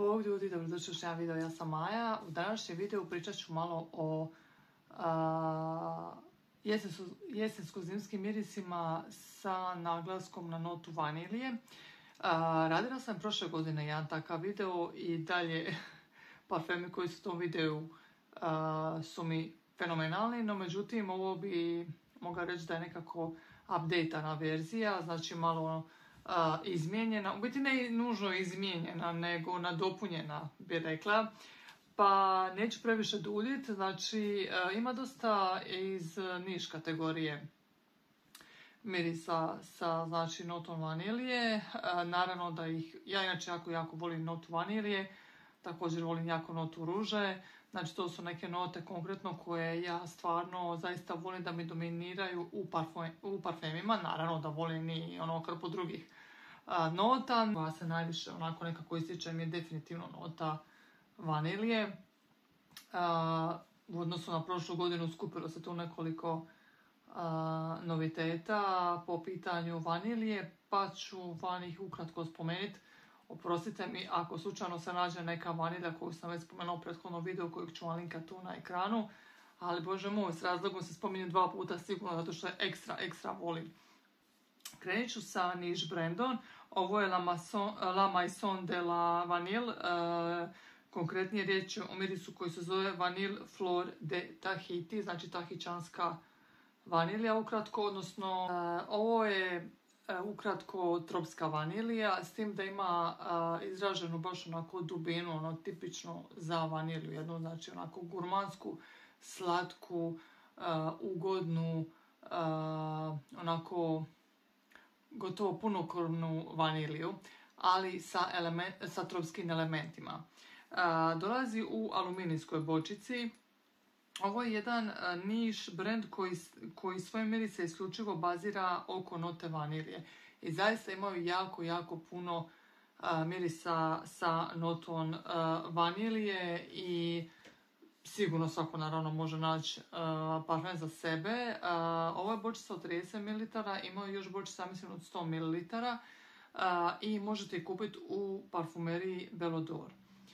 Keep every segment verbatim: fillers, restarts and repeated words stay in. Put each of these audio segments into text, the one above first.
Bog ljudi, dobrodošli u jedan video, ja sam Maja. U današnjem videu pričat ću malo o jesensko, jesensko-zimskim mirisima sa naglaskom na notu vanilije. A, radila sam prošle godine jedan takav video i dalje parfemi koji su u tom videu a, su mi fenomenalni, no međutim ovo bi mogla reći da je nekako updateana verzija, znači malo Uh, izmijenjena, u biti ne nužno izmijenjena, nego nadopunjena bi rekla, pa neću previše duljiti. Znači uh, ima dosta iz niš kategorije mirisa sa znači notom vanilije. Uh, naravno da ih, ja inače jako jako volim notu vanilije, također volim jako notu ruže, znači to su neke note konkretno koje ja stvarno zaista volim da mi dominiraju u, parfum, u parfemima. Naravno da volim i ono hrpu drugih a, nota, koja se najviše onako nekako ističe mi je definitivno nota vanilije. A, u odnosu na prošlu godinu skupilo se tu nekoliko a, noviteta po pitanju vanilije, pa ću van ih ukratko spomenuti. Oprostite mi ako slučajno se nađe neka vanilja koju sam već spomenula u prethodnom videu kojeg ću vam linkati tu na ekranu, ali bože moj, s razlogom se spominje dva puta sigurno zato što je ekstra, ekstra volim. Krenut ću sa niš brandom, ovo je La, Maison, La Maison de la Vanille, e, konkretnije riječ je o mirisu koji se zove Vanille Flor de Tahiti, znači tahičanska vanilja ukratko, odnosno e, ovo je ukratko tropska vanilija, s tim da ima a, izraženu baš onako dubinu, ono tipično za vanilju, jednu znači onako gurmansku, slatku, a, ugodnu, a, onako gotovo punokrvnu vaniliju, ali sa, element, sa tropskim elementima. A, dolazi u aluminijskoj bočici. Ovo je jedan niš brand koji, koji svoje mirise isključivo bazira oko note vanilije. I zaista imaju jako, jako puno a, mirisa sa notom a, vanilije i sigurno svako naravno može naći parfem za sebe. A, ovo je bočica od trideset mililitara, imaju još bočica mislim od sto mililitara a, i možete ih kupiti u parfumeriji Bellodor.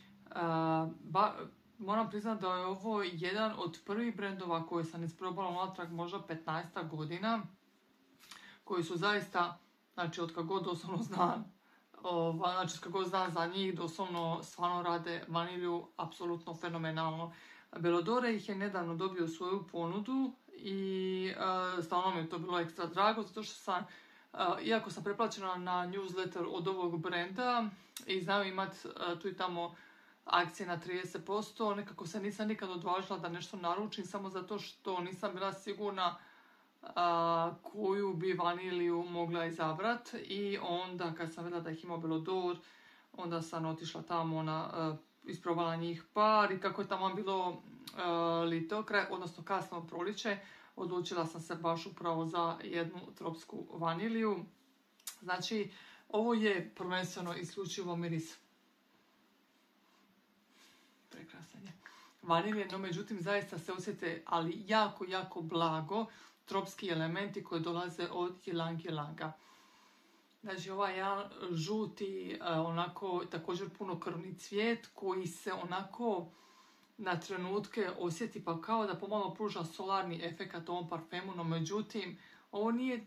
A, ba, Moram priznati da je ovo jedan od prvih brendova koje sam isprobala unatrag možda petnaest godina, koji su zaista, znači od kako god doslovno znam, ova, znači od kako god znam za njih, doslovno stvarno rade vanilju apsolutno fenomenalno. Bellodore ih je nedavno dobio svoju ponudu i uh, stvarno mi je to bilo ekstra drago, zato što sam, uh, iako sam preplaćena na newsletter od ovog brenda i znaju imati uh, tu i tamo akcije na trideset posto, nekako se nisam nikad odvažila da nešto naručim samo zato što nisam bila sigurna a, koju bi vaniliju mogla izabrat, i onda kad sam vidjela da ih ima Bellodor, onda sam otišla tamo na, a, isprobala njih par i kako je tamo bilo a, lito, kraj, odnosno kasno proliče, odlučila sam se baš upravo za jednu tropsku vaniliju. Znači, ovo je prvenstveno isključivo miris prekrasan je vanilje, no međutim zaista se osjete, ali jako, jako blago, tropski elementi koji dolaze od ylang ylanga. Znači ovaj jedan žuti, onako također punokrvni cvijet koji se onako na trenutke osjeti pa kao da pomalo pruža solarni efekat ovom parfemu, no međutim ovo nije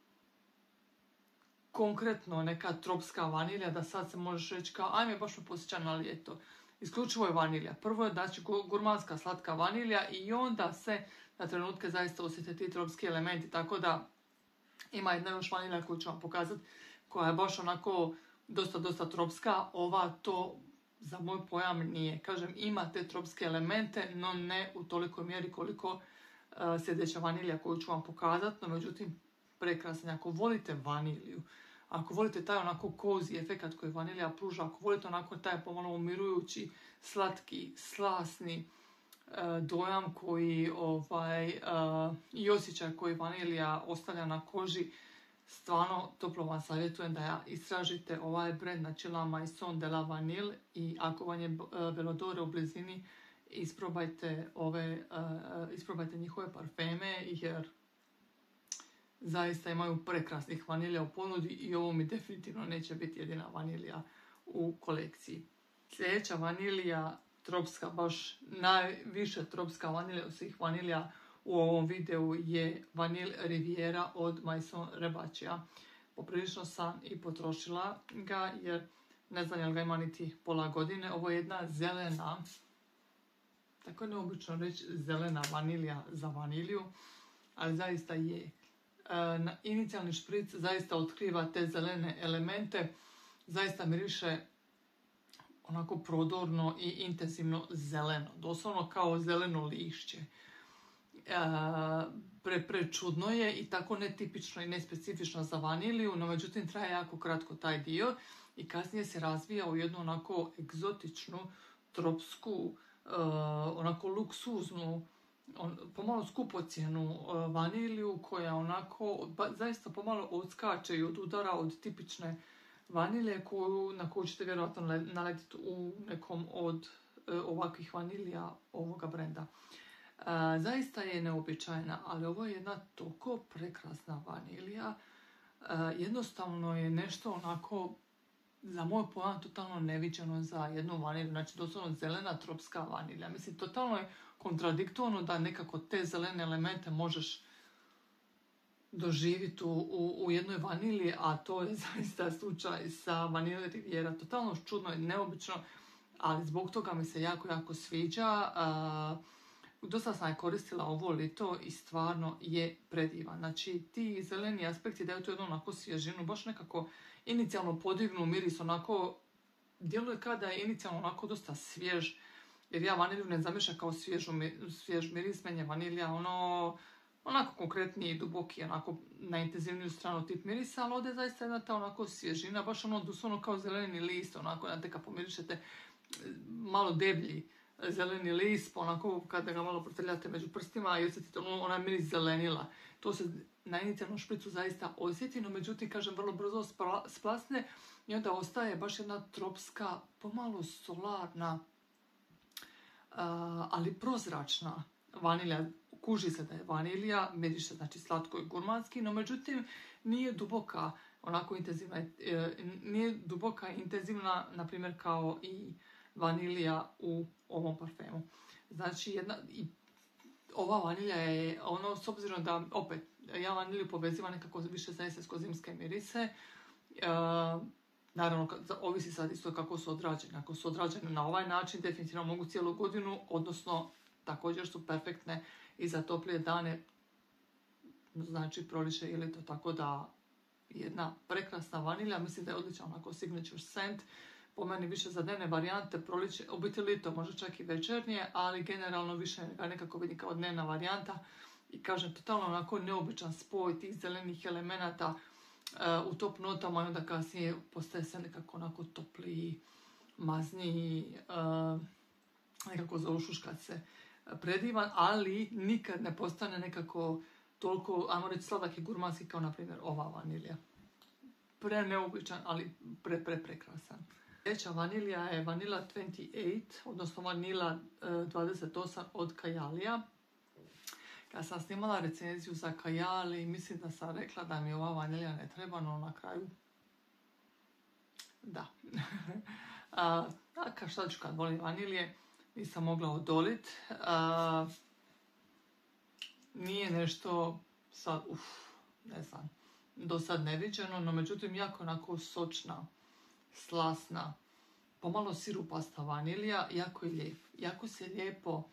konkretno neka tropska vanilja da sad se možeš reći kao ajme baš me posjeća na ljeto. Isključivo je vanilja. Prvo je znači gurmanska slatka vanilja i onda se na trenutke zaista osjete ti tropski elementi, tako da ima jedna još vanilja koju ću vam pokazati koja je baš onako dosta dosta tropska. Ova to za moj pojam nije. Kažem, ima te tropske elemente, no ne u tolikoj mjeri koliko uh, sljedeća vanilja koju ću vam pokazati, no međutim prekrasna. Ako volite vanilju, ako volite taj onako cozy efekat koji vanilja pruža, ako volite onako taj pomalo umirujući, slatki, slasni uh, dojam koji ovaj, uh, i osjećaj koji vanilja ostavlja na koži, stvarno toplo vam savjetujem da ja istražite ovaj brand, znači La Maison de la Vanille, i ako vam je uh, Bellodore u blizini, isprobajte, ove, uh, isprobajte njihove parfeme, jer zaista imaju prekrasnih vanilja u ponudi i ovo mi definitivno neće biti jedina vanilja u kolekciji. Sljedeća vanilija, tropska, baš najviše tropska vanilija od svih vanilija u ovom videu je Vanille Riviera od Maison Rebaccia. Poprilično sam i potrošila ga jer ne znam jel ga ima niti pola godine. Ovo je jedna zelena, tako je neobično reći zelena vanilija za vaniliju, ali zaista je. Na inicijalni špric zaista otkriva te zelene elemente, zaista miriše onako prodorno i intenzivno zeleno, doslovno kao zeleno lišće. E, pre, prečudno je i tako netipično i nespecifično za vaniliju, no međutim traje jako kratko taj dio i kasnije se razvija u jednu onako egzotičnu, tropsku, e, onako luksuznu, on, pomalo skupocjenu uh, vaniliju koja onako ba, zaista pomalo odskače i od udara od tipične vanilje koju, na koju ćete vjerojatno naletiti u nekom od uh, ovakvih vanilija ovoga brenda. Uh, zaista je neobičajna, ali ovo je jedna toliko prekrasna vanilija. Uh, jednostavno je nešto onako za moj pojam totalno neviđeno za jednu vanilju, znači doslovno zelena tropska vanilja. Mislim, totalno je kontradiktorno da nekako te zelene elemente možeš doživjeti u, u, u jednoj vanilji, a to je zaista slučaj sa Vanille Riviera. Totalno čudno i neobično, ali zbog toga mi se jako, jako sviđa. Uh, dosta sam je koristila ovo lito i stvarno je predivan. Znači, ti zeleni aspekti daju to jednu onako svježinu, baš nekako inicijalno podignu miris, onako djeluje kada je inicijalno onako dosta svjež, jer ja vanilju ne zamišljam kao svježu, svjež miris, meni je vanilja ono, onako konkretniji i duboki, onako na intenzivniju stranu tip mirisa, ali ovdje je zaista jedna ta onako svježina, baš ono doslovno kao zeleni list, onako, znate kad pomirišete malo deblji zeleni list, onako kada ga malo protrljate među prstima i osjetite ono, onaj miris zelenila. To se na inicijalnom špricu zaista osjeti, no međutim, kažem, vrlo brzo splasne i onda ostaje baš jedna tropska, pomalo solarna, Uh, ali prozračna vanilja. Kuži se da je vanilija, miriše znači slatko i gurmanski, no međutim nije duboka, onako intenzivna, e, nije duboka i intenzivna, na primjer kao i vanilija u ovom parfemu. Znači jedna, i ova vanilja je ono, s obzirom da opet ja vanilju povezivam nekako više za jesensko-zimske mirise, e, naravno, ovisi sad isto kako su odrađene. Ako su odrađene na ovaj način, definitivno mogu cijelu godinu, odnosno također su perfektne i za toplije dane, znači proliče ili to, tako da jedna prekrasna vanilja, mislim da je odličan onako signature scent, po meni više za dnevne varijante, proliče, u biti lito, možda čak i večernije, ali generalno više ga nekako vidim kao dnevna varijanta i kažem, totalno onako neobičan spoj tih zelenih elemenata u top notama i onda kasnije postaje se nekako onako topliji, mazniji, nekako zaošuškat se predivan, ali nikad ne postane nekako toliko, ajmo reći, sladak i gurmanski kao na primjer ova vanilja. Pre neobičan, ali pre, pre prekrasan. Sljedeća vanilja je Vanilla dvadeset osam, odnosno Vanilla dvadeset osam od Kajalija. Kad sam snimala recenziju za Kajali, mislim da sam rekla da mi ova vanilja ne treba, no na kraju da. a, a šta ću kad volim vanilje, nisam mogla odolit. A, nije nešto sad, uf, ne znam, do sad neviđeno, no međutim jako onako sočna, slasna, pomalo sirupasta vanilja, jako je lijep. Jako se lijepo...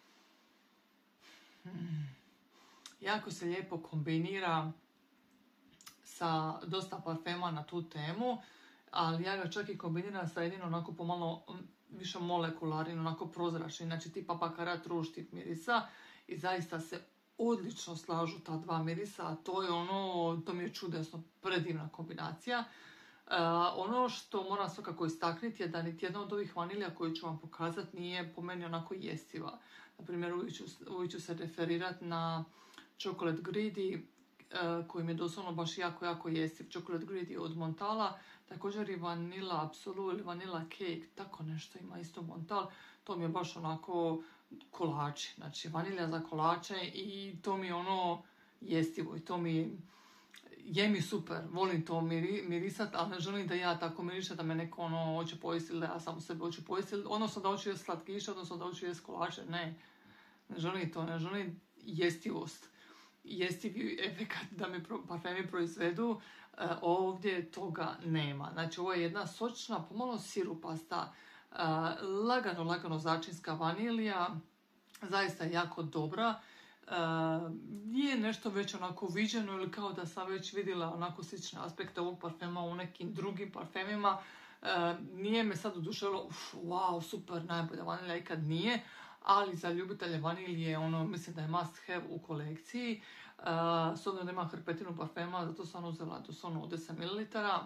Hmm. Jako se lijepo kombinira sa dosta parfema na tu temu, ali ja ga čak i kombiniram sa jedino onako pomalo više molekularnim, onako prozračnim, znači tipa Baccarat Rouge tip mirisa i zaista se odlično slažu ta dva mirisa, a to je ono, to mi je čudesno, predivna kombinacija. Uh, ono što moram svakako istaknuti je da niti jedna od ovih vanilja koju ću vam pokazati nije po meni onako jestiva. Naprimjer, uvijek ću, uvijek ću se referirati na Chocolate Greedy, uh, koji mi je doslovno baš jako, jako jestiv. Chocolate Greedy od Montala, također i Vanilla Absolu ili Vanilla Cake, tako nešto ima isto Montal. To mi je baš onako kolači, znači vanilja za kolače i to mi je ono jestivo i to mi je mi super, volim to miri, mirisat, ali ne želim da ja tako mirišem da me neko ono hoće pojesti ili da ja sam u sebe hoću pojesti, odnosno da hoću jesti slatkiše, odnosno da hoću jesti kolače, ne. Ne želim to, ne želim jestivost. Jestivi efekat da mi parfemi proizvedu, e, ovdje toga nema. Znači ovo je jedna sočna, pomalo sirupasta, e, lagano, lagano začinska vanilija, zaista jako dobra. Uh, je nešto već onako viđeno ili kao da sam već vidjela onako slične aspekte ovog parfema u nekim drugim parfemima. Uh, nije me sad oduševilo, uf, wow, super, najbolja vanilja ikad nije, ali za ljubitelje vanilije ono mislim da je must have u kolekciji. Uh, s obzirom da ima hrpetinu parfema, zato sam uzela doslovno deset mililitara.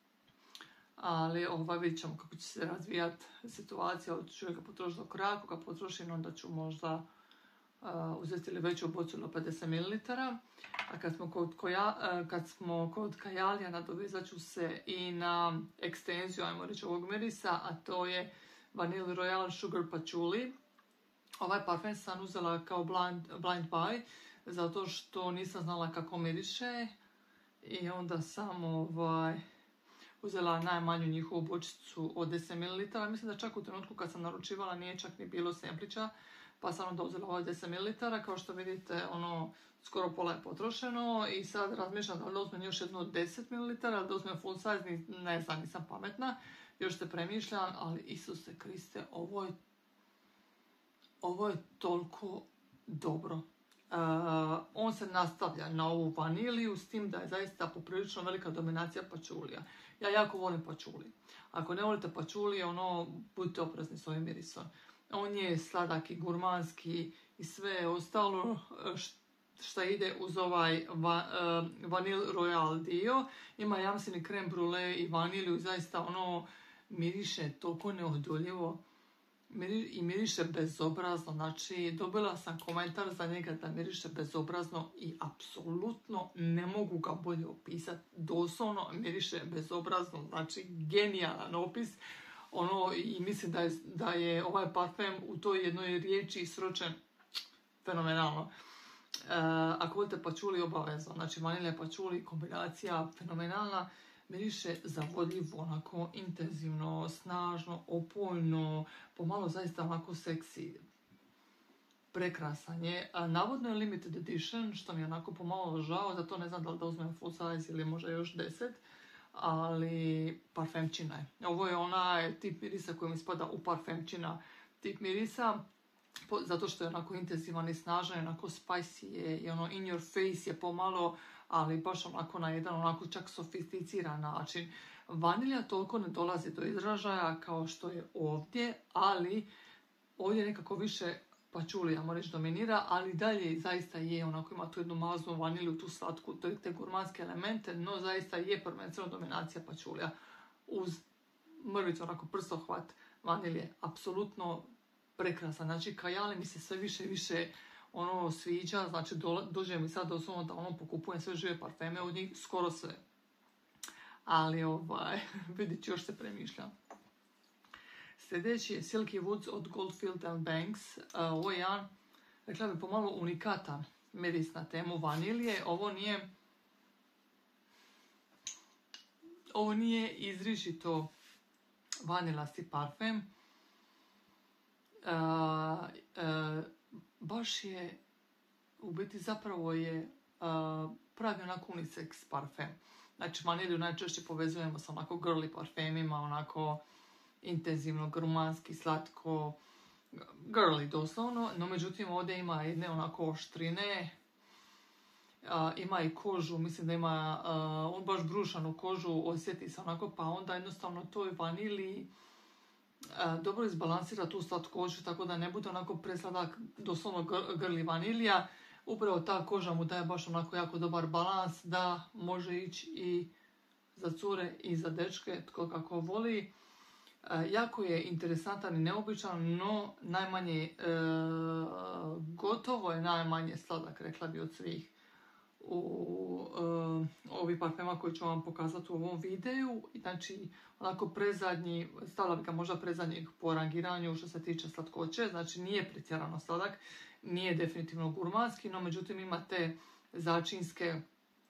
Ali ovaj, vidjet ćemo kako će se razvijati situacija, ću ga potrošiti do kraja, ako ga potrošim onda ću možda Uh, uzeti li veću bocu ili pedeset mililitara. A kad smo kod, koja, uh, kad smo kod kajalija, nadovezat ću se i na ekstenziju, ajmo reći, ovog mirisa, a to je Vanilla Royal Sugar Patchouli. Ovaj parfem sam uzela kao blind, blind buy, zato što nisam znala kako miriše i onda sam ovaj, uzela najmanju njihovu bočicu od deset mililitara. Mislim da čak u trenutku kad sam naručivala nije čak ni bilo semplića, pa sam onda uzela ovaj deset mililitara, kao što vidite, ono, skoro pola je potrošeno i sad razmišljam da li da uzmem još jedno deset mililitara, da uzmem full size, ne znam, nisam pametna, još se premišljam, ali Isuse Kriste, ovo je, ovo je toliko dobro. Uh, on se nastavlja na ovu vaniliju, s tim da je zaista poprilično velika dominacija pačulija. Ja jako volim pačuli. Ako ne volite pačulije, ono, budite oprezni s ovim mirisom. On je sladak i gurmanski i sve ostalo što ide uz ovaj va, uh, Vanille Royal dio. Ima jamseni krem brule i vanilju i zaista ono miriše toliko neodoljivo Miri, i miriše bezobrazno. Znači dobila sam komentar za njega da miriše bezobrazno i apsolutno ne mogu ga bolje opisati. Doslovno miriše bezobrazno, znači genijalan opis. Ono, i mislim da je, da je ovaj parfem u toj jednoj riječi sročen fenomenalno. E, ako volite pačuli, obavezno. Znači vanilja pačuli, kombinacija fenomenalna. Miriše zavodljivo, onako intenzivno, snažno, opojno, pomalo zaista onako seksi. Prekrasan je. A navodno je limited edition, što mi je onako pomalo žao, zato ne znam da li da uzmem full size ili možda još deset. Ali parfemčina je. Ovo je onaj tip mirisa koji mi spada u parfemčina tip mirisa, po, zato što je onako intenzivan i snažan, onako spicy je i ono in your face je pomalo, ali baš onako na jedan onako čak sofisticiran način. Vanilja toliko ne dolazi do izražaja kao što je ovdje, ali ovdje nekako više pačuli, ja moram reći, dominira, ali dalje zaista je, onako ima tu jednu maznu vanilju, tu slatku, te gurmanske elemente, no zaista je prvenstveno dominacija pačulija. Uz mrvicu, onako prstohvat vanilje, apsolutno prekrasan. Znači kajali mi se sve više i više ono sviđa, znači do, dođe mi sad doslovno da ono pokupujem sve žive parfeme od njih, skoro sve. Ali ovaj, vidit ću, još se premišljam. Sljedeći je Silky Woods od Goldfield and Banks. Uh, ovo je jedan, rekla bi, pomalo unikatan miris na temu vanilije. Ovo nije, ovo nije izričito vanilasti parfem. Uh, uh, baš je, u biti zapravo je uh, pravi onako unisex parfem. Znači vanilju najčešće povezujemo sa onako girly parfemima, onako intenzivno, gurmanski, slatko, girly doslovno, no međutim ovdje ima jedne onako oštrine, a, ima i kožu, mislim da ima a, on baš brušanu kožu, osjeti se onako, pa onda jednostavno toj vaniliji a, dobro izbalansira tu slatkoću, tako da ne bude onako presladak, doslovno girly vanilija. Upravo ta koža mu daje baš onako jako dobar balans da može ići i za cure i za dečke, tko kako voli. E, jako je interesantan i neobičan, no najmanje, e, gotovo je najmanje sladak, rekla bi, od svih u e, ovih parfema koji ću vam pokazati u ovom videu. Znači, onako prezadnji, stavila bi ga možda prezadnjeg po rangiranju što se tiče slatkoće, znači nije pretjerano sladak, nije definitivno gurmanski, no međutim ima te začinske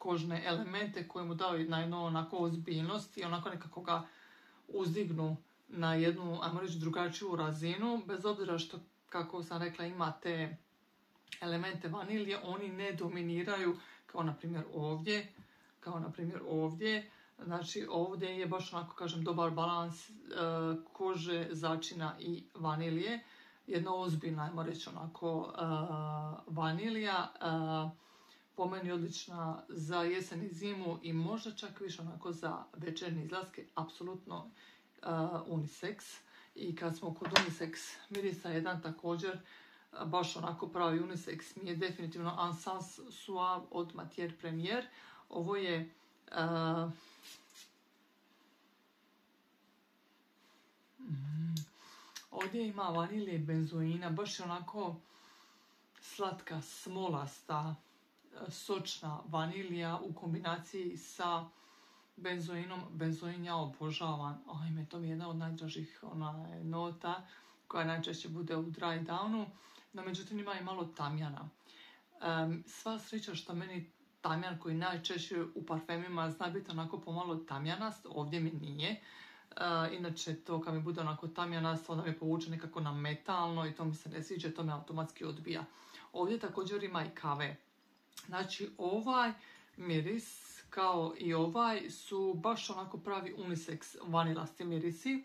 kožne elemente koje mu daju na jednu onako ozbiljnost i onako nekako ga uzdignu na jednu, ajmo reći, drugačiju razinu, bez obzira što, kako sam rekla, ima te elemente vanilije, oni ne dominiraju, kao na primjer ovdje, kao na primjer ovdje, znači ovdje je baš onako, kažem, dobar balans e, kože, začina i vanilije, jedna ozbiljna, ajmo reći, onako e, vanilija, e, po meni odlična za jesen i zimu i možda čak više onako za večernje izlaske, apsolutno uh, unisex. I kad smo kod unisex mirisa, jedan također uh, baš onako pravi unisex mi je definitivno Encens Suave od Matière Première. Ovo je uh, mm, ovdje ima vanilije i benzoina, baš je onako slatka, smolasta, sočna vanilija u kombinaciji sa benzoinom. Benzoin ja obožavam. Ajme, to mi je jedna od najdražih ona, nota koja najčešće bude u dry downu. No, međutim, ima i malo tamjana. Um, sva sreća što meni tamjan koji najčešće u parfemima zna biti onako pomalo tamjanast, ovdje mi nije. Uh, inače, to kad mi bude onako tamjanast, onda mi povuče nekako na metalno i to mi se ne sviđa, to me automatski odbija. Ovdje također ima i kave. Znači, ovaj miris, kao i ovaj, su baš onako pravi unisex vanilasti mirisi.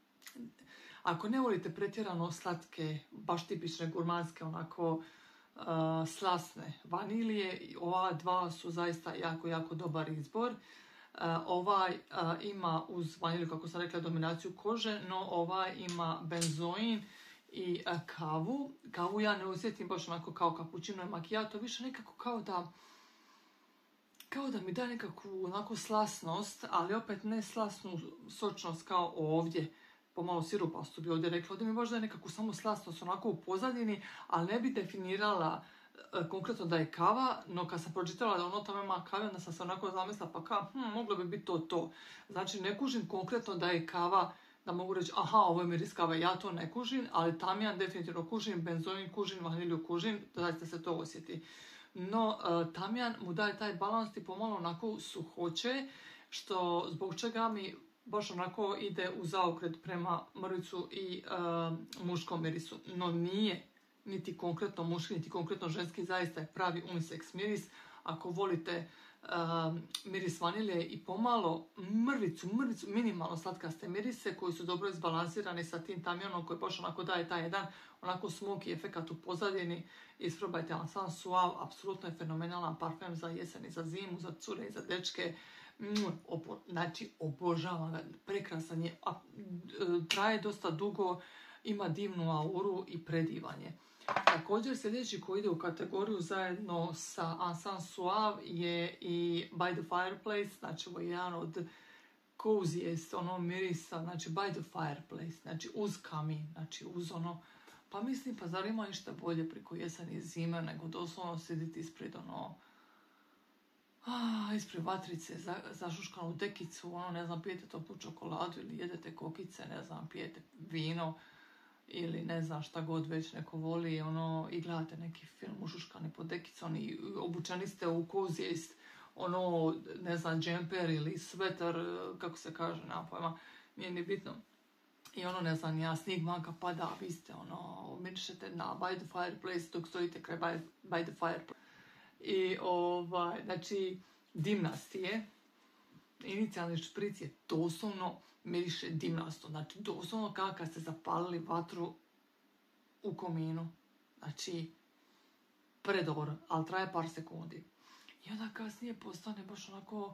Ako ne volite pretjerano slatke, baš tipične gurmanske, onako uh, slasne vanilije, ova dva su zaista jako, jako dobar izbor. Uh, ovaj uh, ima uz vanilju, kako sam rekla, dominaciju kože, no ovaj ima benzoin i uh, kavu. Kavu ja ne osjetim baš onako kao cappuccino i macchiato, više nekako kao da kao da mi da nekakvu onako slasnost, ali opet ne slasnu sočnost kao ovdje, pomalo sirupastu bi ovdje rekla. Ovdje mi baš da je nekakvu samo slasnost onako u pozadini, ali ne bi definirala uh, konkretno da je kava, no kad sam pročitala da ono tamo ima kave, onda sam se onako zamislila pa kao, hm, moglo bi biti to to. Znači ne kužim konkretno da je kava, da mogu reći, aha, ovo je miris kave, ja to ne kužim, ali tamjan definitivno kužim, benzoin kužim, vanilju kužim, da zaista se to osjeti. No, uh, tamjan mu daje taj balans i pomalo onako suhoće, što zbog čega mi baš onako ide u zaokret prema mrvicu i uh, muškom mirisu. No nije niti konkretno muški, niti konkretno ženski, zaista je pravi unisex miris. Ako volite uh, miris vanilje i pomalo mrvicu, mrvicu, minimalno slatkaste mirise koji su dobro izbalansirani sa tim tamjanom koji baš onako daje taj jedan onako smoky efekat u pozadini, isprobajte Encens Suave, apsolutno je fenomenalan parfem za jesen i za zimu, za cure i za dečke. Mm, obo, znači obožavam ga, prekrasan je, a, traje dosta dugo, ima divnu auru i predivan je. Također sljedeći koji ide u kategoriju zajedno sa Encens Suave je i By the Fireplace, znači ovo je jedan od coziest ono mirisa, znači By the Fireplace, znači uz kamin, znači uz ono, pa mislim pa zar ima ništa bolje preko jeseni i zime nego doslovno sjediti ispred ono, ah, ispred vatrice, za, zašuškanu dekicu, ono ne znam, pijete toplu čokoladu ili jedete kokice, ne znam, pijete vino ili ne znam šta god već neko voli, ono, i gledate neki film ušuškani pod dekicom i obučeni ste u coziest, ono, ne znam, džemper ili sveter, kako se kaže, nema pojma, nije ni bitno. I ono, ne znam, ja, snijeg manka pada, vi ste, ono, mirišete na By the Fireplace dok stojite kraj by, by the Fireplace. I, ovaj, znači, dimnasti je, inicijalni špric je doslovno miriše dimnasto, znači, doslovno kao kad ste zapalili vatru u kominu. Znači, predobro, ali traje par sekundi. I onda kasnije postane baš onako,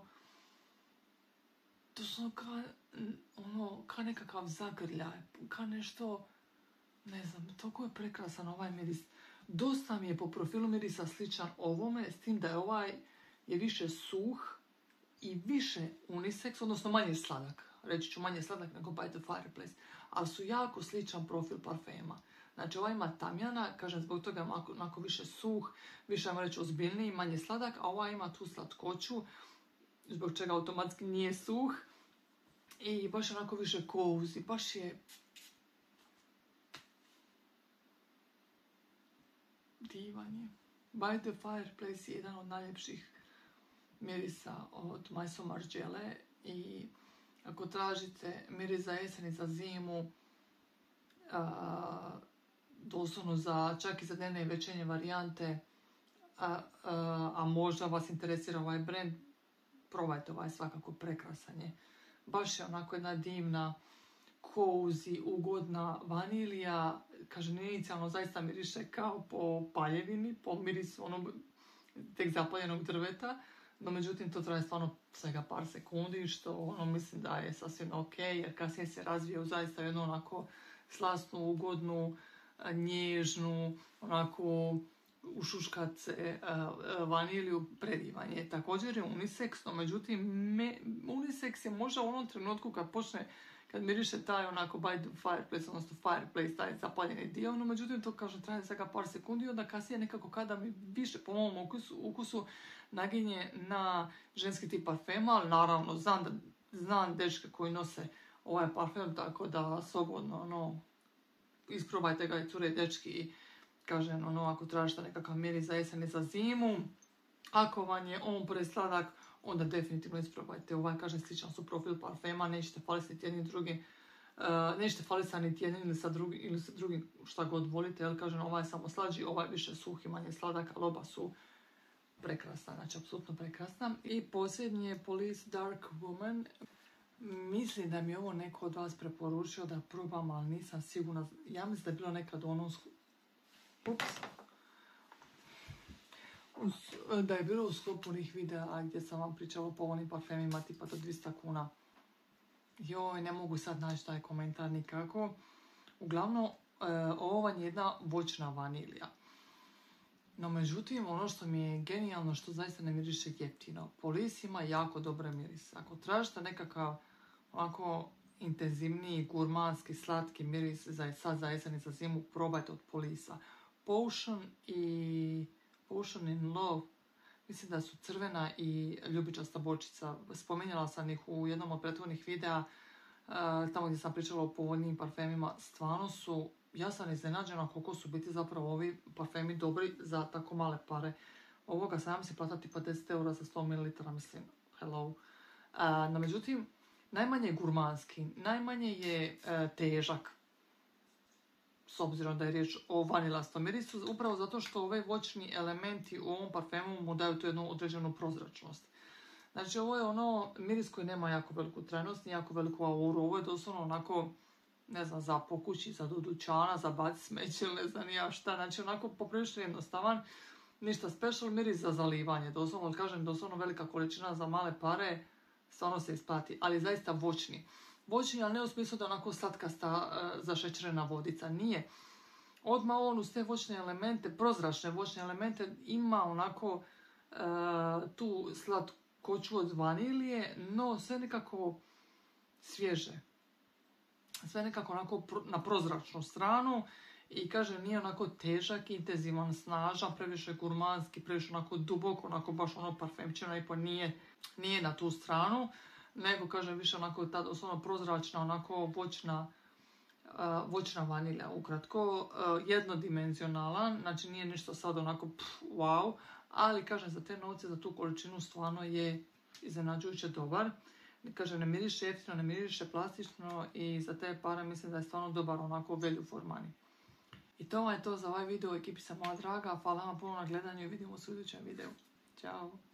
doslovno kao, ono, kao nekakav zagrljaj, kao nešto, ne znam, toliko je prekrasan ovaj miris. Dosta mi je po profilu mirisa sličan ovome, s tim da je ovaj je više suh i više unisex, odnosno manje sladak. Reći ću manje sladak nego By the Fireplace, ali su jako sličan profil parfema. Znači ovaj ima tamjana, kažem zbog toga je onako više suh, više ajmo reći ozbiljniji, manje sladak, a ovaj ima tu slatkoću, zbog čega automatski nije suh i baš onako više cozy, baš je divan je. By the Fireplace je jedan od najljepših mirisa od Maison Margiela i ako tražite miris za jesen i za zimu, a, doslovno za, čak i za dnevne i večernje varijante, a, a, a možda vas interesira ovaj brand, probajte ovaj, svakako prekrasan je. Baš je onako jedna divna, cozy, ugodna vanilija, kažem, inicijalno zaista miriše kao po paljevini, po mirisu onog tek zapaljenog drveta, no međutim to traje stvarno svega par sekundi, što ono mislim da je sasvim ok, jer kasnije se razvije u zaista jednu onako slasnu, ugodnu, nježnu, onako ušuškat se uh, vaniliju, predivan je. Također je unisex, no međutim me, unisex je možda u onom trenutku kad počne, kad miriše taj onako by the fireplace, odnosno fireplace, taj zapaljeni dio, no međutim to kaže traje svega par sekundi, onda kasnije nekako kada mi više po mom ukusu, ukusu naginje na ženski tip parfema, ali naravno znam, da, znam dečke koji nose ovaj parfem, tako da slobodno ono, isprobajte ga i cure dečki. Kažem, ono, ako tražite nekakav miris za jesen i za zimu, ako vam je on presladak, onda definitivno isprobajte ovaj, kažem, sličan su profil parfema, nećete faliti jednim drugim, uh, nećete faliti niti jednim ili sa drugim, ili sa drugim šta god volite, jer kažem, ovaj je samo slađi, ovaj više suhi, manje sladak, ali oba su prekrasna, znači apsolutno prekrasna. I posljednji je Police Dark Woman. Mislim da mi je ovo neko od vas preporučio da probam, ali nisam sigurna. Ja mislim da je bilo nekad u onom Ups. Da je bilo u sklopu onih videa gdje sam vam pričala o povoljnim parfemima tipa do dvjesto kuna. Joj, ne mogu sad naći taj komentar nikako. Uglavnom, ovo vam je jedna voćna vanilija. No međutim, ono što mi je genijalno, što zaista ne miriše jeftino. Police ima jako dobre mirise. Ako tražite nekakav ovako intenzivniji, gurmanski, slatki miris za sad za jesen i za zimu, probajte od Police-a. Potion i Potion in Love, mislim da su crvena i ljubičasta bočica. Spominjala sam ih u jednom od prethodnih videa, uh, tamo gdje sam pričala o povoljnijim parfemima. Stvarno su, ja sam iznenađena koliko su biti zapravo ovi parfemi dobri za tako male pare. Ovoga sam se plata tipa deset eura za sto mililitara, mislim, hello. Uh, no međutim, najmanje je gurmanski, najmanje je uh, težak. S obzirom da je riječ o vanilastom mirisu, upravo zato što ove voćni elementi u ovom parfemu mu daju tu jednu određenu prozračnost. Znači ovo je ono miris koji nema jako veliku trajnost, ni jako veliku auru, ovo je doslovno onako, ne znam, za pokući, za do dućana, za baci smeće ili ne znam ja šta, znači onako poprilično jednostavan, ništa special, miris za zalivanje, doslovno, kažem, doslovno velika količina za male pare, stvarno se isplati, ali zaista voćni. Voćni, ali ne u smislu da je onako slatkasta uh, zašećerena vodica. Nije. Odmah on uz te voćne elemente, prozračne voćne elemente, ima onako uh, tu slatkoću od vanilije, no sve nekako svježe. Sve nekako onako pro, na prozračnu stranu i kažem, nije onako težak, intenzivan, snažan, previše gurmanski, previše onako duboko, onako baš ono parfemčina i pa nije, nije na tu stranu. Nego, kažem, više onako ta doslovno prozračna, onako voćna, uh, voćna vanilja, ukratko, uh, jednodimenzionalan, znači nije ništa sad onako pff, wow, ali, kažem, za te novce, za tu količinu stvarno je iznenađujuće dobar. Kažem, ne miriše jeftino, ne miriše plastično i za te pare mislim da je stvarno dobar onako value for money. I to je to za ovaj video, ekipi sam moja draga, hvala vam puno na gledanju i vidimo se u idućem videu. Ćao!